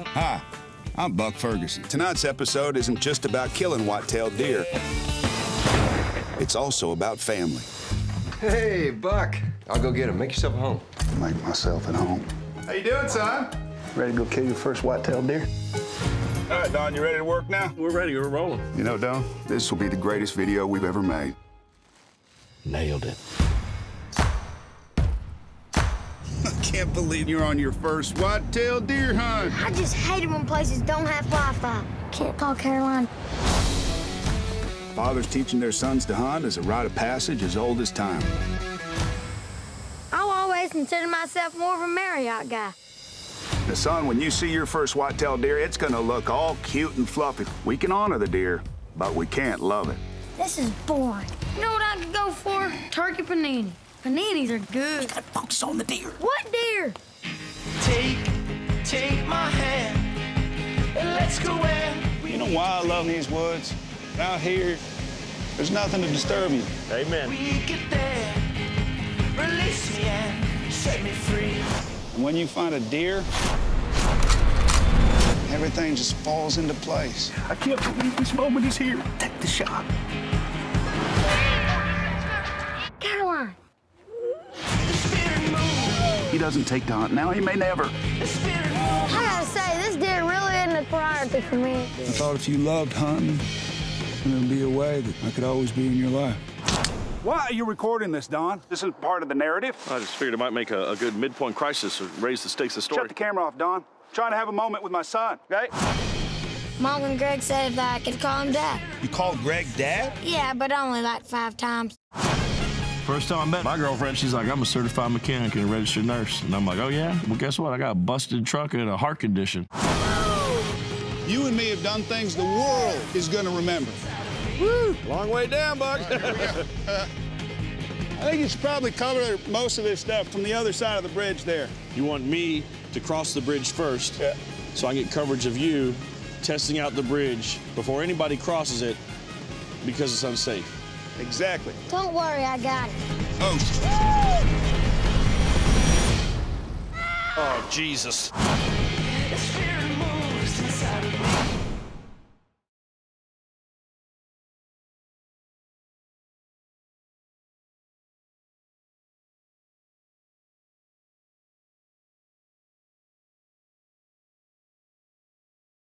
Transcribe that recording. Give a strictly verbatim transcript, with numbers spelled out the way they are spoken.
Hi, I'm Buck Ferguson. Tonight's episode isn't just about killing white-tailed deer. It's also about family. Hey, Buck. I'll go get him. Make yourself at home. Make myself at home. How you doing, son? Ready to go kill your first white-tailed deer? All right, Don, you ready to work now? We're ready. We're rolling. You know, Don, this will be the greatest video we've ever made. Nailed it. I can't believe you're on your first white-tailed deer hunt. I just hate it when places don't have Wi-Fi. Can't call Caroline. Fathers teaching their sons to hunt is a rite of passage as old as time. I'll always consider myself more of a Marriott guy. Now, son, when you see your first white-tailed deer, it's gonna look all cute and fluffy. We can honor the deer, but we can't love it. This is boring. You know what I could go for? Turkey panini. Paninis are good. You gotta focus on the deer. What deer? Take, take my hand, and let's go where we You know why I love these woods? Out here, there's nothing to disturb you. Amen. we get there. Release me and set me free. And when you find a deer, everything just falls into place. I can't believe this moment is here. Take the shot. Caroline. The spirit moves. He doesn't take to hunt now. He may never. The spirit moves. I gotta say, this deer really isn't a priority for me. I thought if you loved hunting, there'd be a way that I could always be in your life. Why are you recording this, Don? This is part of the narrative. I just figured it might make a, a good midpoint crisis or raise the stakes of the story. Shut the camera off, Don. I'm trying to have a moment with my son, okay? Mom and Greg said that I could call him Dad. You called Greg Dad? Yeah, but only like five times. First time I met my girlfriend, she's like, I'm a certified mechanic and a registered nurse. And I'm like, oh, yeah? Well, guess what? I got a busted truck and a heart condition. You and me have done things the world is gonna remember. Woo! Long way down, Buck. I think you should probably cover most of this stuff from the other side of the bridge there. You want me to cross the bridge first, Yeah. so I can get coverage of you testing out the bridge before anybody crosses it because it's unsafe. Exactly. Don't worry, I got it. Oh. Oh, Jesus.